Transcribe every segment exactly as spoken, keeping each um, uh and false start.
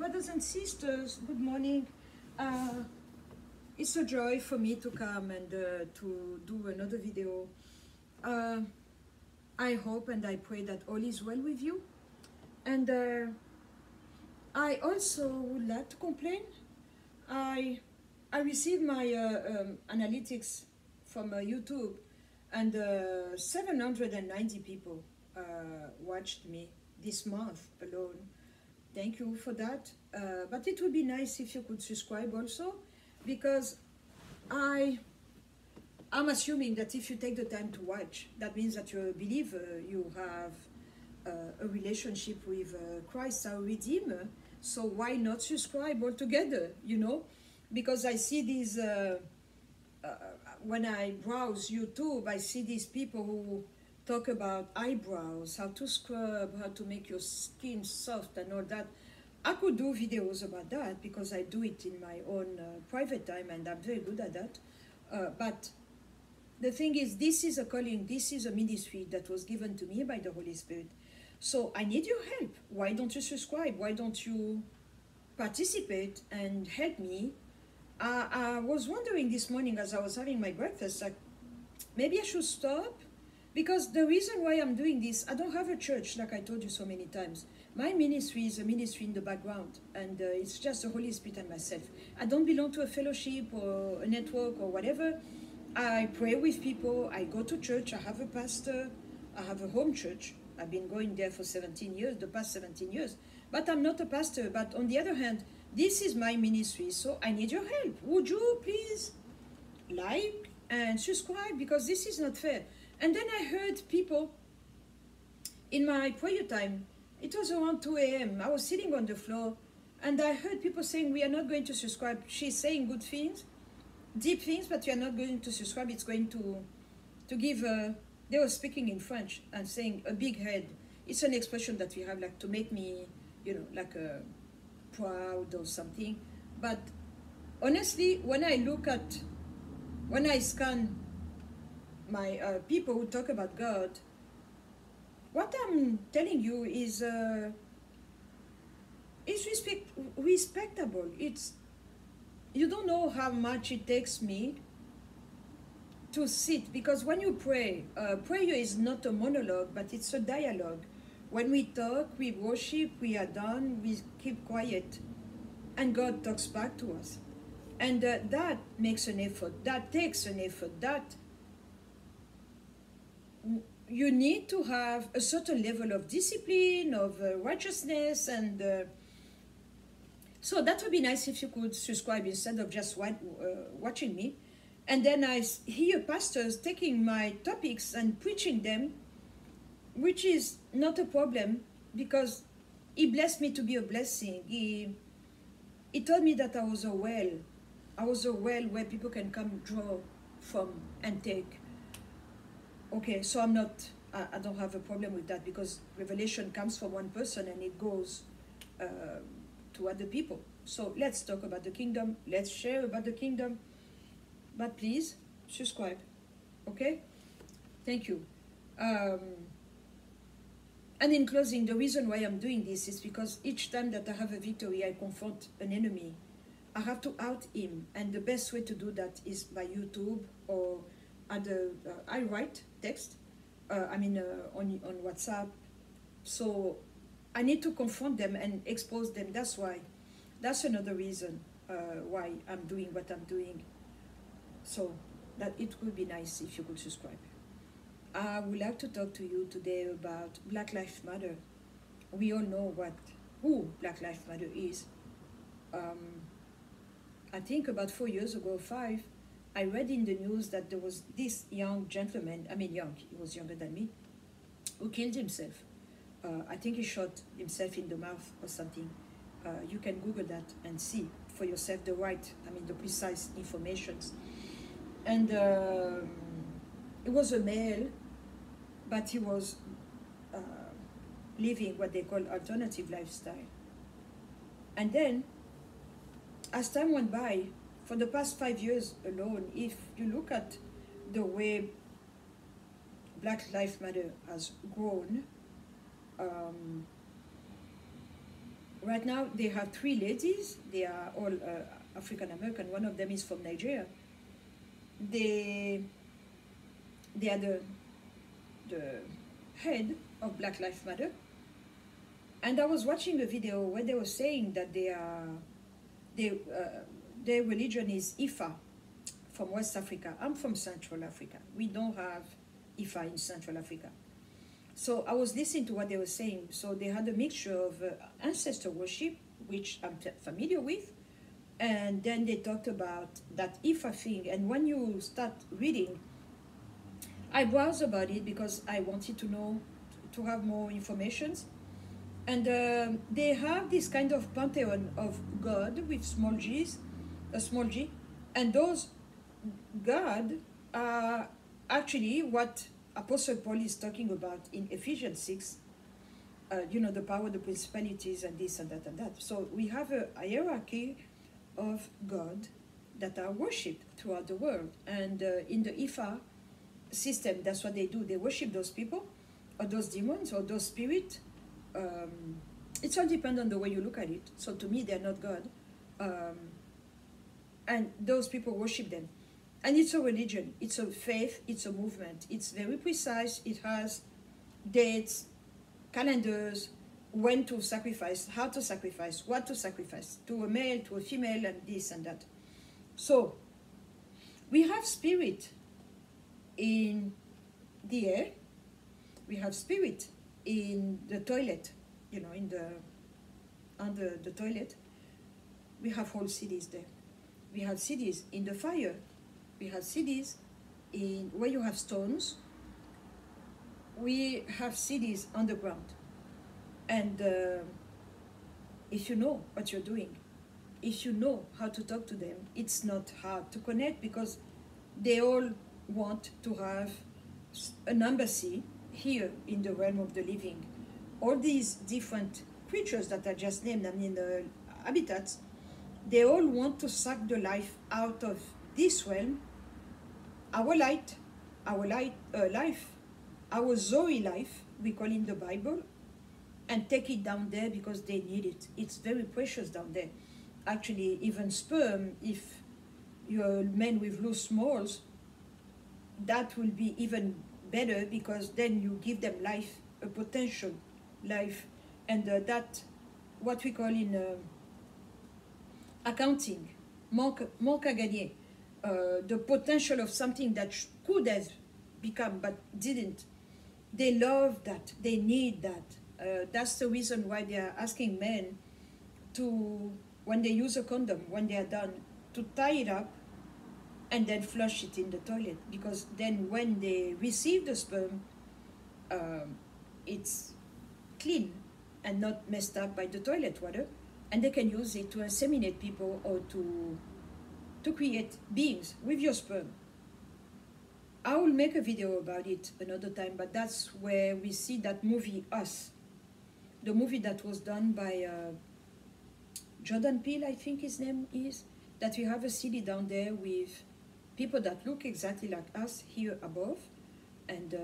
brothers and sisters, good morning. Uh, it's a joy for me to come and uh, to do another video. Uh, I hope and I pray that all is well with you. And uh, I also would like to complain. I, I received my uh, um, analytics from uh, YouTube, and uh, seven hundred ninety people uh, watched me this month alone. Thank you for that. Uh, but it would be nice if you could subscribe also, because I, I'm assuming that if you take the time to watch, that means that you're a believer, you have uh, a relationship with uh, Christ, our Redeemer. So why not subscribe altogether, you know? Because I see these, uh, uh, when I browse YouTube, I see these people who talk about eyebrows, how to scrub, how to make your skin soft and all that. I could do videos about that because I do it in my own uh, private time, and I'm very good at that. Uh, but the thing is, this is a calling, this is a ministry that was given to me by the Holy Spirit. So I need your help. Why don't you subscribe? Why don't you participate and help me? Uh, I was wondering this morning as I was having my breakfast, like, maybe I should stop. Because the reason why I'm doing this, I don't have a church, like I told you so many times. My ministry is a ministry in the background, and uh, it's just the Holy Spirit and myself. I don't belong to a fellowship or a network or whatever. I pray with people, I go to church, I have a pastor, I have a home church. I've been going there for seventeen years, the past seventeen years. But I'm not a pastor, but on the other hand, this is my ministry, so I need your help. Would you please like and subscribe, because this is not fair. And then I heard people in my prayer time, it was around two A M I was sitting on the floor, and I heard people saying, we are not going to subscribe. She's saying good things, deep things, but we are not going to subscribe. It's going to, to give, a, they were speaking in French and saying a big head. It's an expression that we have, like to make me, you know, like a proud or something. But honestly, when I look at, when I scan my uh, people who talk about God, what I'm telling you is uh, is respect, respectable. It's, you don't know how much it takes me to sit, because when you pray, uh, prayer is not a monologue, but it's a dialogue. When we talk, we worship, we are done, we keep quiet, and God talks back to us. And uh, that makes an effort, that takes an effort, that you need to have a certain level of discipline, of uh, righteousness, and uh, so that would be nice if you could subscribe instead of just wa uh, watching me. And then I hear pastors taking my topics and preaching them, which is not a problem, because he blessed me to be a blessing. He, he told me that I was a well. I was a well where people can come draw from and take. Okay, so I'm not, I, I don't have a problem with that, because revelation comes from one person and it goes uh, to other people. So let's talk about the kingdom. Let's share about the kingdom. But please, subscribe. Okay? Thank you. Um, and in closing, the reason why I'm doing this is because each time that I have a victory, I confront an enemy. I have to out him. And the best way to do that is by YouTube or other, uh, I write text, uh, I mean uh, on, on WhatsApp. So I need to confront them and expose them. That's why, that's another reason uh, why I'm doing what I'm doing. So that it would be nice if you could subscribe. I would like to talk to you today about Black Lives Matter. We all know what, who Black Lives Matter is. Um, I think about four years ago, five, I read in the news that there was this young gentleman, I mean young, he was younger than me, who killed himself. Uh, I think he shot himself in the mouth or something. Uh, you can Google that and see for yourself the right, I mean the precise informations. And uh, it was a male, but he was uh, living what they call alternative lifestyle. And then, as time went by, for the past five years alone, if you look at the way Black Lives Matter has grown, um, right now they have three ladies. They are all uh, African American. One of them is from Nigeria. They they are the the head of Black Lives Matter. And I was watching a video where they were saying that they are they uh, their religion is Ifa from West Africa. I'm from Central Africa. We don't have Ifa in Central Africa. So I was listening to what they were saying. So they had a mixture of uh, ancestor worship, which I'm familiar with, and then they talked about that Ifa thing. And when you start reading, I browsed about it because I wanted to know, to have more information. And um, they have this kind of pantheon of God with small g's, a small g, and those God are actually what Apostle Paul is talking about in Ephesians six, uh, you know, the power, the principalities, and this and that and that. So we have a, a hierarchy of God that are worshipped throughout the world. And uh, in the Ifa system, that's what they do. They worship those people, or those demons, or those spirits. Um, it's all depends on the way you look at it. So to me, they're not God. Um, and those people worship them. And it's a religion, it's a faith, it's a movement. It's very precise. It has dates, calendars, when to sacrifice, how to sacrifice, what to sacrifice, to a male, to a female, and this and that. So we have spirit in the air. We have spirit in the toilet, you know, in the under the toilet. We have whole cities there. We have cities in the fire. We have cities in where you have stones. We have cities underground. And uh, if you know what you're doing, if you know how to talk to them, it's not hard to connect, because they all want to have an embassy here in the realm of the living. All these different creatures that I just named, I mean the habitats, they all want to suck the life out of this realm, our light, our light, uh, life, our Zoe life, we call in the Bible, and take it down there because they need it. It's very precious down there. Actually, even sperm, if you're a man with loose morals, that will be even better, because then you give them life, a potential life, and uh, that, what we call in uh, accounting, manque, manque à gagner, uh, the potential of something that could have become but didn't. They love that, they need that. Uh, that's the reason why they are asking men to, when they use a condom, when they are done, to tie it up and then flush it in the toilet, because then when they receive the sperm, um, it's clean and not messed up by the toilet water, and they can use it to inseminate people or to to create beings with your sperm. I will make a video about it another time, but that's where we see that movie Us, the movie that was done by uh, Jordan Peele, I think his name is, that we have a city down there with people that look exactly like us here above, and uh,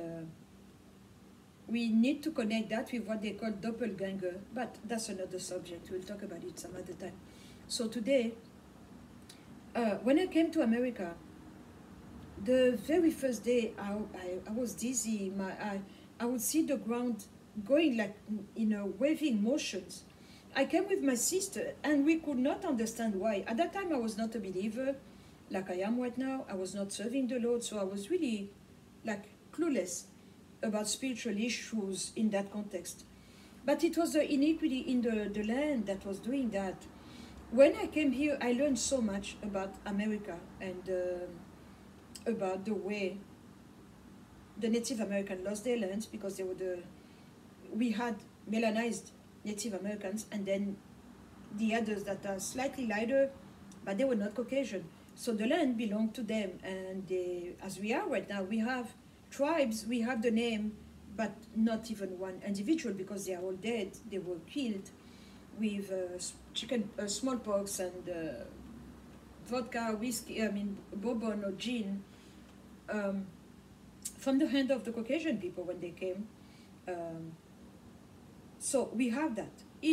we need to connect that with what they call doppelganger, but that's another subject. We'll talk about it some other time. So today, uh, when I came to America, the very first day I, I, I was dizzy. My, I, I would see the ground going like in a waving motions. I came with my sister and we could not understand why. At that time I was not a believer like I am right now. I was not serving the Lord, so I was really like clueless about spiritual issues in that context. But it was the iniquity in the, the land that was doing that. When I came here, I learned so much about America and uh, about the way the Native Americans lost their lands, because they were the, we had melanized Native Americans, and then the others that are slightly lighter, but they were not Caucasian. So the land belonged to them, and they, as we are right now, we have tribes, we have the name, but not even one individual, because they are all dead. They were killed with uh, chicken, uh, smallpox, and uh, vodka, whiskey, I mean bourbon or gin, um, from the hand of the Caucasian people when they came. Um, so we have that. It's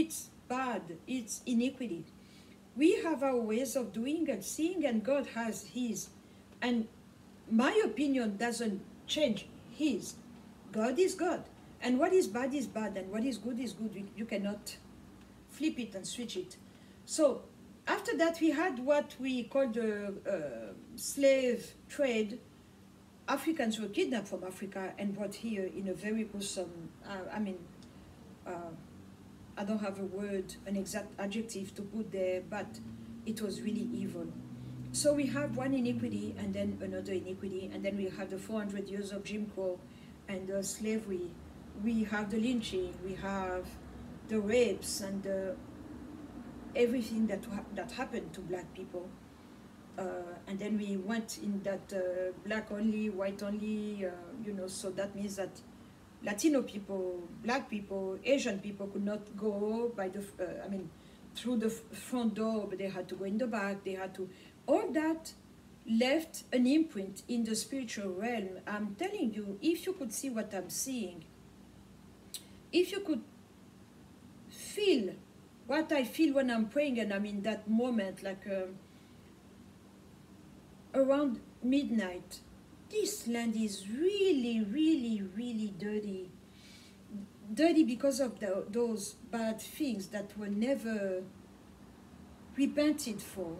bad, it's iniquity. We have our ways of doing and seeing, and God has his. And my opinion doesn't change his. God is God. And what is bad is bad, and what is good is good. You, you cannot flip it and switch it. So after that, we had what we call the uh, slave trade. Africans were kidnapped from Africa and brought here in a very gruesome, uh, I mean, uh, I don't have a word, an exact adjective to put there, but it was really evil. So we have one iniquity and then another iniquity, and then we have the four hundred years of Jim Crow and the slavery. We have the lynching, we have the rapes and the, everything that, that happened to black people. Uh, and then we went in that uh, black only, white only, uh, you know, so that means that Latino people, black people, Asian people could not go by the, uh, I mean, through the front door, but they had to go in the back, they had to, all that left an imprint in the spiritual realm. I'm telling you, if you could see what I'm seeing, if you could feel what I feel when I'm praying and I'm in that moment, like uh, around midnight, this land is really, really, really dirty. Dirty because of the, those bad things that were never repented for.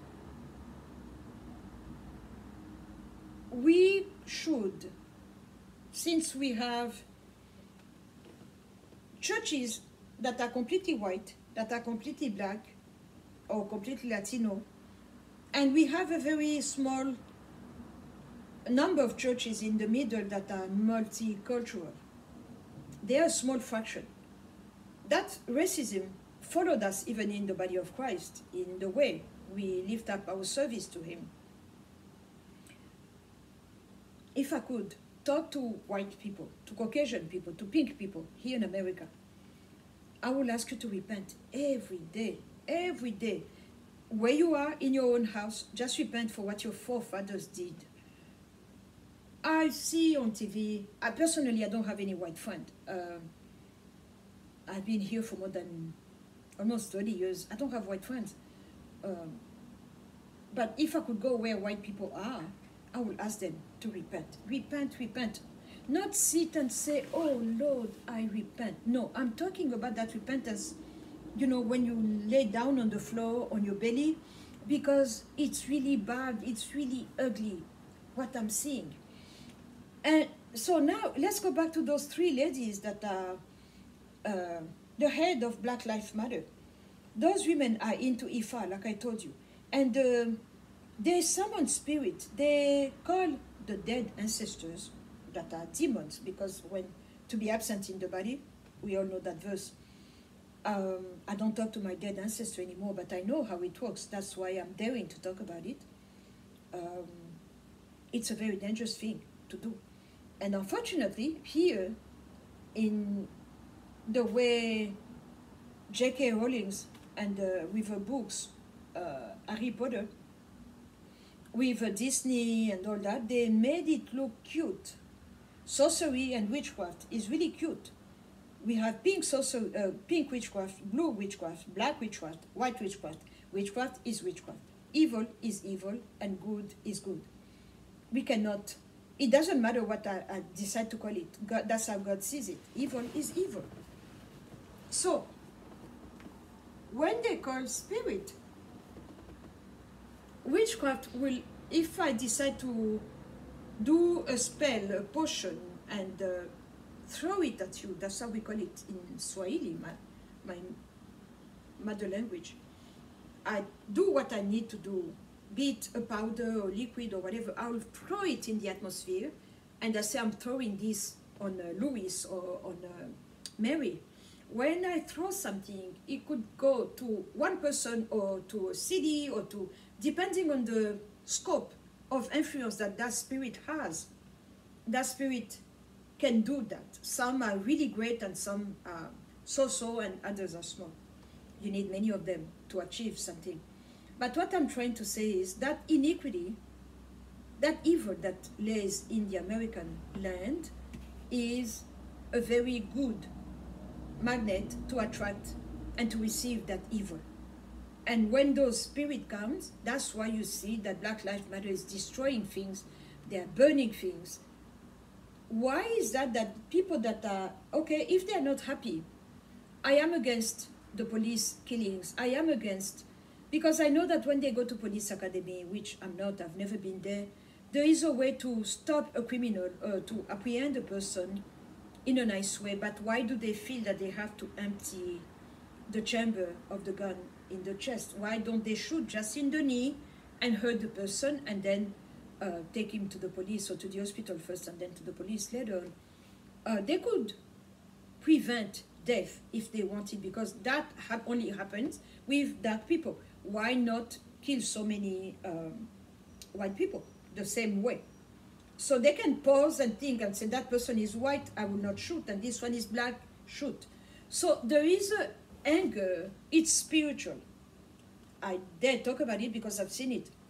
We should, since we have churches that are completely white, that are completely black, or completely Latino, and we have a very small number of churches in the middle that are multicultural. They are a small fraction. That racism followed us even in the body of Christ, in the way we lift up our service to him. If I could talk to white people, to Caucasian people, to pink people here in America, I will ask you to repent every day, every day. Where you are in your own house, just repent for what your forefathers did. I see on T V, I personally, I don't have any white friend. Uh, I've been here for more than almost thirty years. I don't have white friends. Um, but if I could go where white people are, I will ask them to repent. Repent, repent. Not sit and say, oh Lord, I repent. No, I'm talking about that repentance, you know, when you lay down on the floor, on your belly, because it's really bad, it's really ugly, what I'm seeing. And so now, let's go back to those three ladies that are uh, the head of Black Lives Matter. Those women are into Ifa, like I told you. And uh, they summon spirit. They call the dead ancestors that are demons, because when to be absent in the body, we all know that verse. Um, I don't talk to my dead ancestor anymore, but I know how it works. That's why I'm daring to talk about it. Um, it's a very dangerous thing to do. And unfortunately, here, in the way J K Rowling and uh, with her books, uh, Harry Potter, with uh, Disney and all that, they made it look cute. Sorcery and witchcraft is really cute. We have pink sorcery, uh, pink witchcraft, blue witchcraft, black witchcraft, white witchcraft. Witchcraft is witchcraft. Evil is evil, and good is good. We cannot. It doesn't matter what I, I decide to call it. God, that's how God sees it. Evil is evil. So, when they call spirit, witchcraft will, if I decide to do a spell, a potion, and uh, throw it at you, that's how we call it in Swahili, my, my mother language. I do what I need to do, be it a powder or liquid or whatever. I will throw it in the atmosphere, and I say I'm throwing this on uh, Louis or on uh, Mary. When I throw something, it could go to one person or to a city or to, depending on the scope of influence that that spirit has. That spirit can do that. Some are really great and some are so-so and others are small. You need many of them to achieve something. But what I'm trying to say is that iniquity, that evil that lays in the American land is a very good magnet to attract and to receive that evil. And when those spirit comes, that's why you see that Black Lives Matter is destroying things, they are burning things. Why is that that people that are, okay, if they are not happy, I am against the police killings, I am against, because I know that when they go to police academy, which I'm not, I've never been there, there is a way to stop a criminal, uh, to apprehend a person in a nice way, but why do they feel that they have to empty the chamber of the gun in the chest? Why don't they shoot just in the knee and hurt the person and then uh, take him to the police or to the hospital first and then to the police later on? Uh, they could prevent death if they wanted, because that ha only happens with dark people. Why not kill so many um, white people the same way? So they can pause and think and say, that person is white, I will not shoot, and this one is black, shoot. So there is a anger, it's spiritual. I dare talk about it because I've seen it.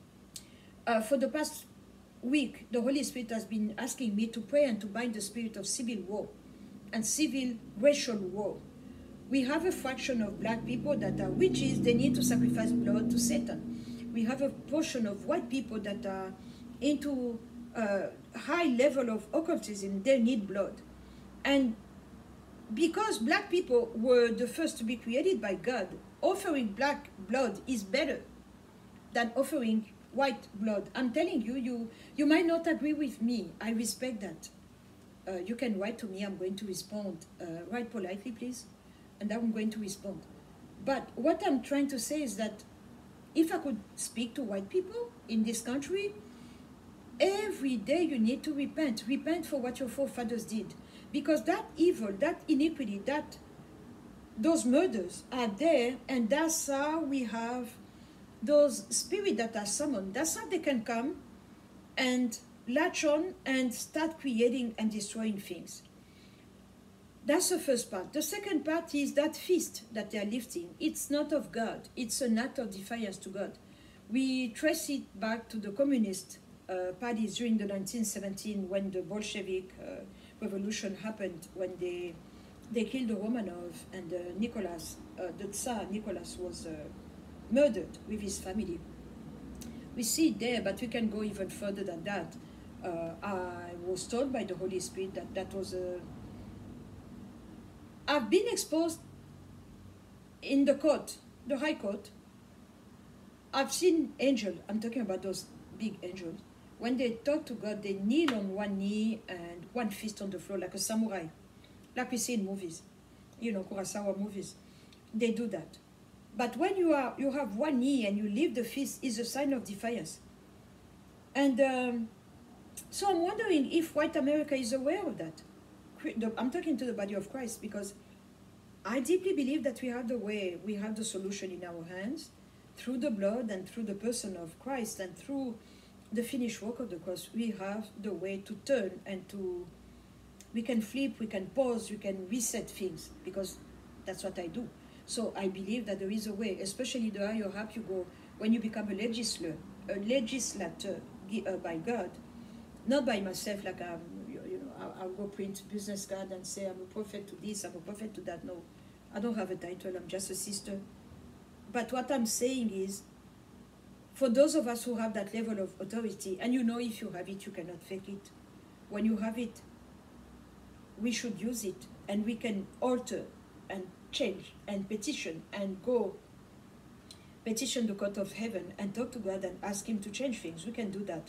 Uh, for the past week, the Holy Spirit has been asking me to pray and to bind the spirit of civil war and civil racial war. We have a fraction of black people that are witches, they need to sacrifice blood to Satan. We have a portion of white people that are into a high level of occultism, they need blood. And because black people were the first to be created by God, offering black blood is better than offering white blood. I'm telling you, you, you might not agree with me. I respect that. Uh, you can write to me, I'm going to respond. Uh, write politely, please, and I'm going to respond. But what I'm trying to say is that if I could speak to white people in this country, every day you need to repent. Repent for what your forefathers did. Because that evil, that iniquity, that those murders are there, and that's how we have those spirits that are summoned. That's how they can come and latch on and start creating and destroying things. That's the first part. The second part is that feast that they are lifting. It's not of God. It's an act of defiance to God. We trace it back to the communist uh, parties during the nineteen seventeen when the Bolshevik uh, revolution happened, when they they killed the Romanov, and uh, Nicholas, uh, the Tsar Nicholas was uh, murdered with his family. We see it there, but we can go even further than that. Uh, I was told by the Holy Spirit that that was a... I've been exposed in the court, the High Court. I've seen angels, I'm talking about those big angels. When they talk to God, they kneel on one knee and one fist on the floor like a samurai, like we see in movies, you know, Kurosawa movies. They do that. But when you are, you have one knee and you lift the fist, is a sign of defiance. And um, so I'm wondering if white America is aware of that. I'm talking to the body of Christ, because I deeply believe that we have the way, we have the solution in our hands through the blood and through the person of Christ and through the finished work of the cross. We have the way to turn and to, we can flip, we can pause, we can reset things, because that's what I do. So I believe that there is a way, especially the higher up you go, when you become a legislator, a legislator uh, by God, not by myself, like I'm, you know, I'll, I'll go print business card and say I'm a prophet to this, I'm a prophet to that. No, I don't have a title, I'm just a sister. But what I'm saying is, for those of us who have that level of authority, and you know if you have it, you cannot fake it. When you have it, we should use it, and we can alter and change and petition and go petition the court of heaven and talk to God and ask him to change things. We can do that.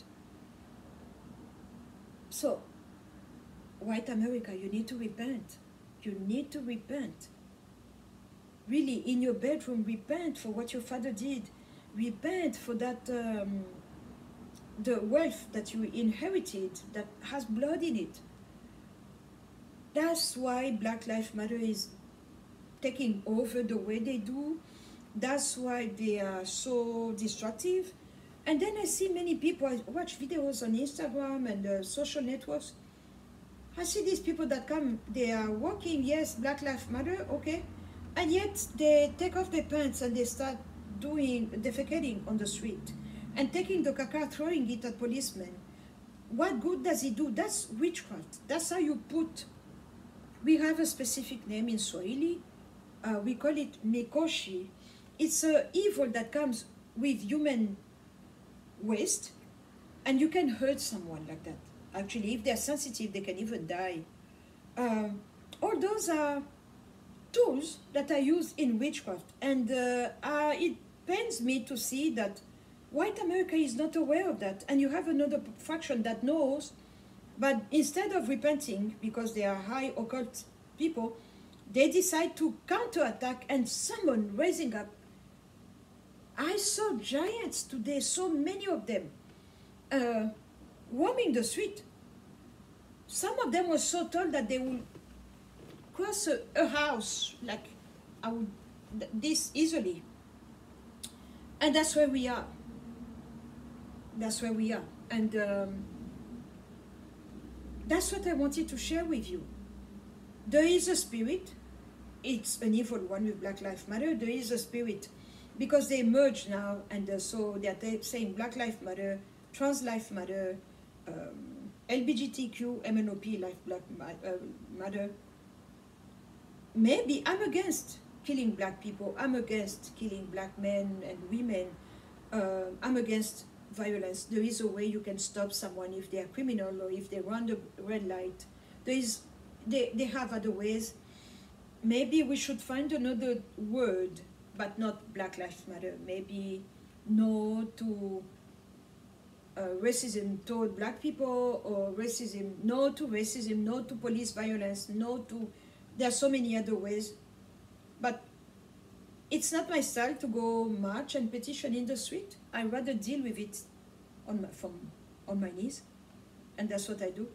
So, white America, you need to repent. You need to repent. Really, in your bedroom, repent for what your father did. Repent for that, um, the wealth that you inherited that has blood in it. That's why Black Lives Matter is taking over the way they do. That's why they are so destructive. And then I see many people, I watch videos on Instagram and uh, social networks. I see these people that come, they are walking, yes, Black Lives Matter, okay, and yet they take off their pants and they start doing, defecating on the street and taking the caca, throwing it at policemen. What good does it do? That's witchcraft. That's how you put, we have a specific name in Swahili, uh, we call it Mikoshi. It's an evil that comes with human waste, and you can hurt someone like that. Actually, if they're sensitive, they can even die. Uh, all those are tools that are used in witchcraft, and uh, uh, it pains me to see that white America is not aware of that, and you have another faction that knows, but instead of repenting because they are high occult people, they decide to counterattack and summon, raising up. I saw giants today, so many of them, uh, roaming the street. Some of them were so tall that they would cross a, a house, like I would, this easily. And that's where we are. That's where we are. And um, that's what I wanted to share with you. There is a spirit. It's an evil one with Black Lives Matter. There is a spirit. Because they merge now, and uh, so they are saying Black Lives Matter, Trans Lives Matter, um, L G B T Q, M N O P Life Black uh, Matter. Maybe I'm against killing black people. I'm against killing black men and women. Uh, I'm against violence. There is a way you can stop someone if they are criminal or if they run the red light. There is, they, they have other ways. Maybe we should find another word, but not Black Lives Matter. Maybe no to uh, racism toward black people, or racism, no to racism, no to police violence, no to, there are so many other ways. But it's not my style to go march and petition in the street. I rather deal with it on my, from, on my knees, and that's what I do.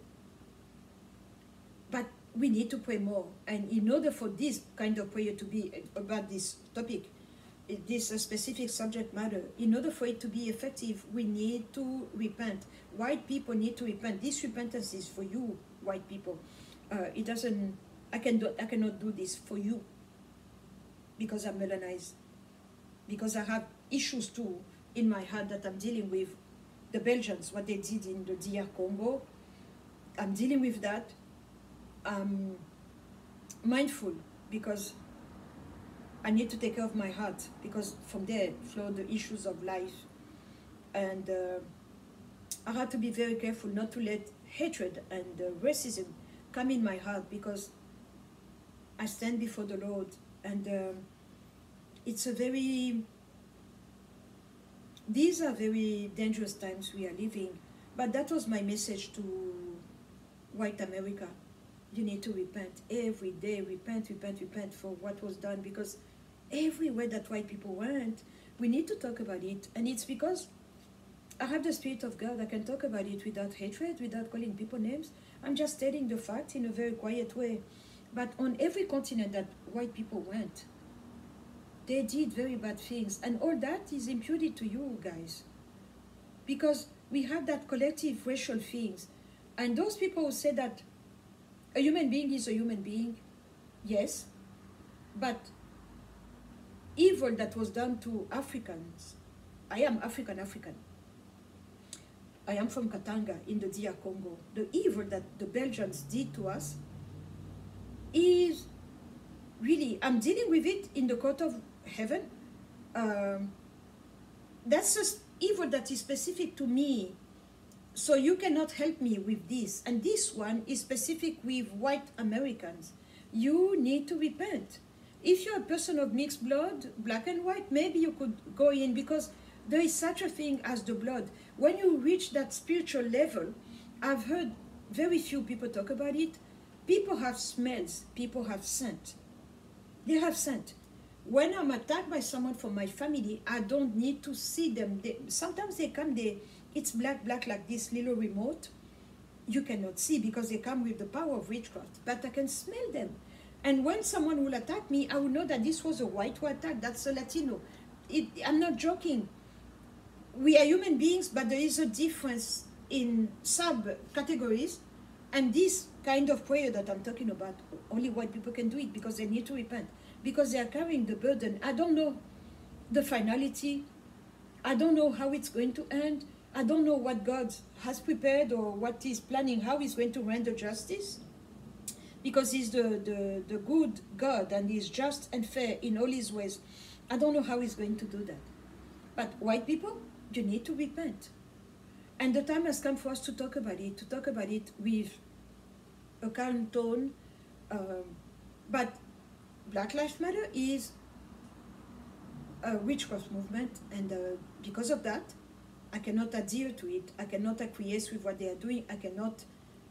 But we need to pray more, and in order for this kind of prayer to be about this topic, this specific subject matter, in order for it to be effective, we need to repent. White people need to repent. This repentance is for you, white people. Uh, it doesn't, I, can do, I cannot do this for you because I'm melanized, because I have issues too in my heart that I'm dealing with. The Belgians, what they did in the D R Congo, I'm dealing with that. I'm mindful because I need to take care of my heart, because from there flow the issues of life. And uh, I have to be very careful not to let hatred and uh, racism come in my heart, because I stand before the Lord, and uh, it's a very, these are very dangerous times we are living. But that was my message to white America. You need to repent every day, repent, repent, repent for what was done, because everywhere that white people went, we need to talk about it. And it's because I have the Spirit of God. I can talk about it without hatred, without calling people names. I'm just stating the fact in a very quiet way. But on every continent that white people went, they did very bad things. And all that is imputed to you guys, because we have that collective racial things. And those people who say that a human being is a human being, yes, but evil that was done to Africans, I am African African. I am from Katanga in the D R Congo. The evil that the Belgians did to us is really, I'm dealing with it in the court of heaven. Um, that's just evil that is specific to me. So you cannot help me with this. And this one is specific with white Americans. You need to repent. If you're a person of mixed blood, black and white, maybe you could go in, because there is such a thing as the blood. When you reach that spiritual level, I've heard very few people talk about it. People have smells, people have scent. They have scent. When I'm attacked by someone from my family, I don't need to see them. They, sometimes they come, they, it's black, black like this little remote. You cannot see because they come with the power of witchcraft, but I can smell them. And when someone will attack me, I will know that this was a white who attacked, that's a Latino. It, I'm not joking. We are human beings, but there is a difference in subcategories. And this kind of prayer that I'm talking about, only white people can do it, because they need to repent, because they are carrying the burden. I don't know the finality. I don't know how it's going to end. I don't know what God has prepared or what He's planning, how He's going to render justice. because he's the, the, the good God and he's just and fair in all his ways. I don't know how he's going to do that. But white people, you need to repent. And the time has come for us to talk about it, to talk about it with a calm tone. Um, but Black Lives Matter is a witchcraft movement, and uh, because of that, I cannot adhere to it. I cannot acquiesce with what they are doing. I cannot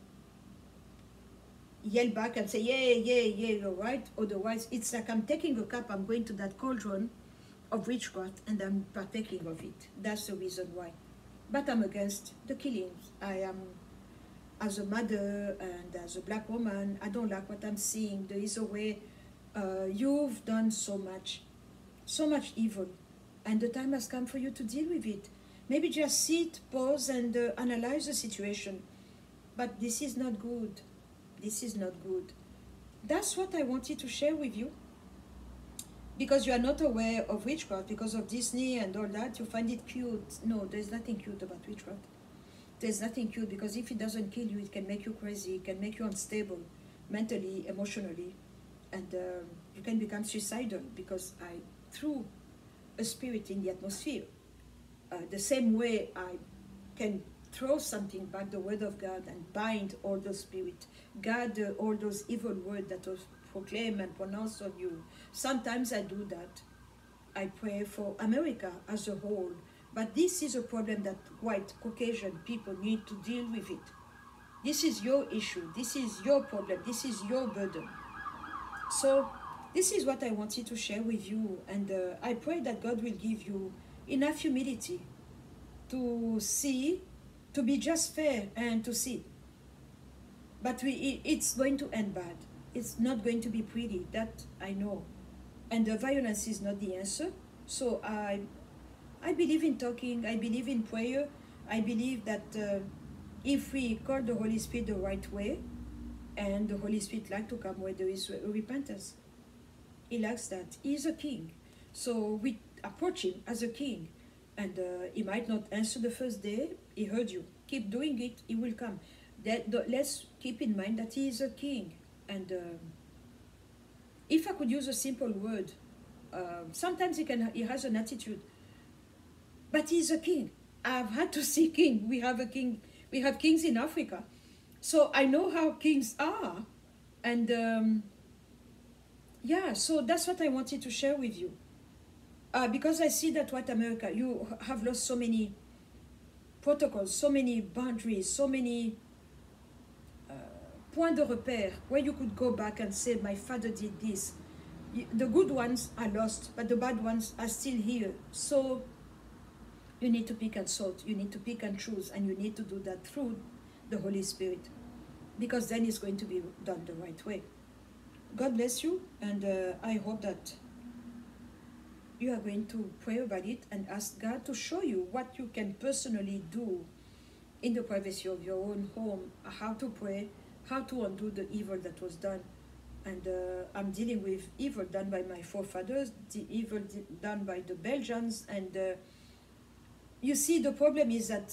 yell back and say, yeah, yeah, yeah, you're right. Otherwise, it's like I'm taking a cup, I'm going to that cauldron of witchcraft, and I'm partaking of it. That's the reason why. But I'm against the killings. I am, as a mother and as a black woman, I don't like what I'm seeing. There is a way, uh, you've done so much, so much evil, and the time has come for you to deal with it. Maybe just sit, pause, and uh, analyze the situation. But this is not good. This is not good. That's what I wanted to share with you. Because you are not aware of witchcraft, because of Disney and all that, you find it cute. No, there's nothing cute about witchcraft. There's nothing cute, because if it doesn't kill you, it can make you crazy, it can make you unstable, mentally, emotionally, and um, you can become suicidal, because I threw a spirit in the atmosphere. Uh, the same way I can throw something back, the word of God, and bind all those spirits, gather all those evil words that was proclaimed and pronounced on you. Sometimes I do that. I pray for America as a whole. But this is a problem that white Caucasian people need to deal with it. This is your issue. This is your problem. This is your burden. So this is what I wanted to share with you. And uh, I pray that God will give you enough humility to see, to be just fair and to see. But we, it's going to end bad. It's not going to be pretty, that I know. And the violence is not the answer. So I, I believe in talking, I believe in prayer. I believe that uh, if we call the Holy Spirit the right way, and the Holy Spirit likes to come where there is repentance. He likes that. He is a king. So we approach him as a king. And uh, he might not answer the first day. He heard you. Keep doing it, he will come. That, the, let's keep in mind that he is a king. And um, if I could use a simple word, uh, sometimes he, can, he has an attitude. But he's a king. I've had to see king. We have a king. We have kings in Africa. So I know how kings are. And um, yeah, so that's what I wanted to share with you. Uh, because I see that white America, you have lost so many protocols, so many boundaries, so many uh, points de repère where you could go back and say, my father did this. The good ones are lost, but the bad ones are still here. So you need to pick and sort, you need to pick and choose, and you need to do that through the Holy Spirit, because then it's going to be done the right way. God bless you, and uh, I hope that you are going to pray about it and ask God to show you what you can personally do in the privacy of your own home, how to pray, how to undo the evil that was done. And uh, I'm dealing with evil done by my forefathers, the evil done by the Belgians, and uh, you see, the problem is that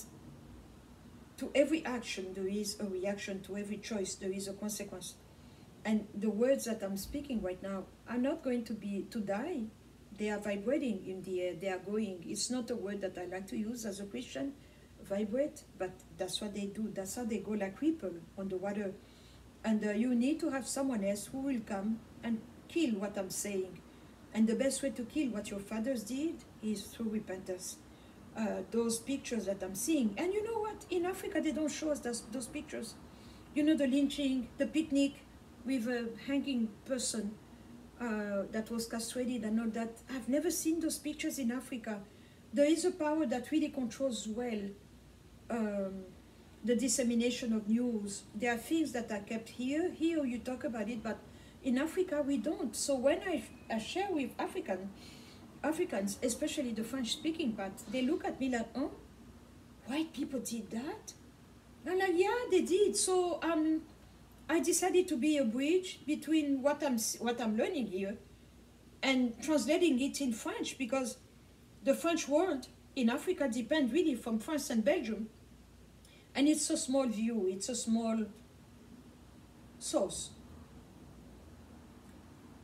to every action there is a reaction, to every choice there is a consequence. And the words that I'm speaking right now are not going to be to die. They are vibrating in the air, they are going. It's not a word that I like to use as a Christian, vibrate, but that's what they do. That's how they go, like ripple on the water. And uh, you need to have someone else who will come and kill what I'm saying. And the best way to kill what your fathers did is through repentance. Uh, those pictures that I'm seeing. And you know what? In Africa, they don't show us those, those pictures. You know, the lynching, the picnic with a hanging person uh, that was castrated and all that. I've never seen those pictures in Africa. There is a power that really controls well um, the dissemination of news. There are things that are kept here. Here you talk about it, but in Africa we don't. So when I, I share with African, Africans, especially the French-speaking part, they look at me like, oh, white people did that? I'm like, yeah, they did. So um, I decided to be a bridge between what I'm, what I'm learning here and translating it in French, because the French world in Africa depends really from France and Belgium. And it's a small view, it's a small source.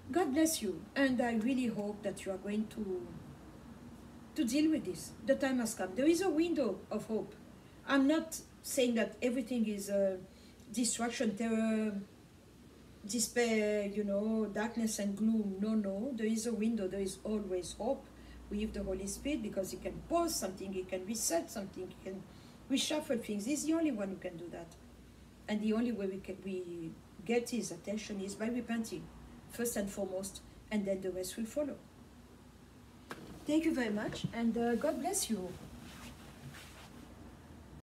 God bless you, and I really hope that you are going to to deal with this. The time has come. There is a window of hope. I'm not saying that everything is uh, destruction, terror, despair, you know, darkness and gloom. No, no. There is a window. There is always hope with the Holy Spirit, because He can pause something, He can reset something, He can reshuffle things. He's the only one who can do that. And the only way we can we get His attention is by repenting, first and foremost, and then the rest will follow. Thank you very much, and uh, God bless you.